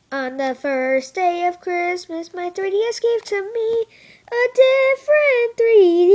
On the first day of Christmas, my 3DS gave to me a different 3D.